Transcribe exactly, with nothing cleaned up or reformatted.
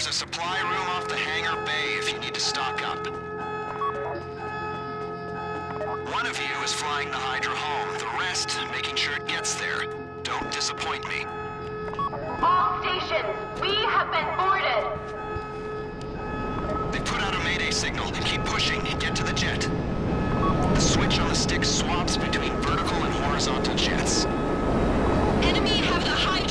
There's a supply room off the hangar bay if you need to stock up. One of you is flying the Hydra home, the rest making sure it gets there. Don't disappoint me. All stations, we have been boarded. They put out a mayday signal. Keep pushing and get to the jet. The switch on the stick swaps between vertical and horizontal jets. Enemy have the high